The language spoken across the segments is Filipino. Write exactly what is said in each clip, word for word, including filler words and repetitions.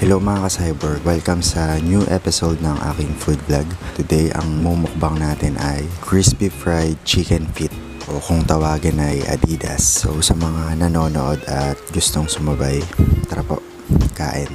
Hello mga ka-cyborg, welcome sa new episode ng aking food vlog. Today ang mumukbang natin ay crispy fried chicken feet o kung tawagin ay Adidas. So sa mga nanonood at gustong sumabay, tara po, kain.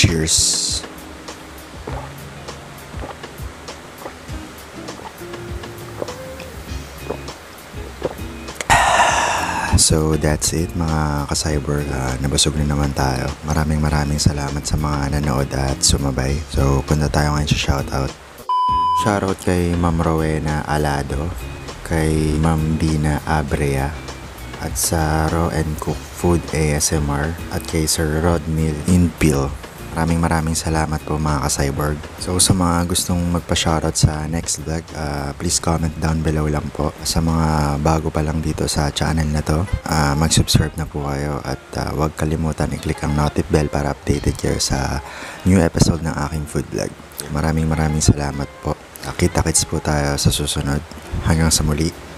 Cheers! So that's it mga ka-cyborg, uh, nabusog na naman tayo. Maraming maraming salamat sa mga nanood at sumabay. So punta tayo ngayon sa shoutout. Shoutout kay Ma'am Rowena Alado, kay Ma'am Dina Abrea, at sa Raw and Cook Food A S M R, at kay Sir Rodney Inpil. Maraming maraming salamat po mga ka-cyborg. So sa mga gustong magpa-shoutout sa next vlog, uh, please comment down below lang po. Sa mga bago pa lang dito sa channel na to, uh, mag-subscribe na po kayo at uh, huwag kalimutan i-click ang notif bell para updated kayo sa new episode ng aking food vlog. Maraming maraming salamat po. Kita-kits po tayo sa susunod. Hanggang sa muli.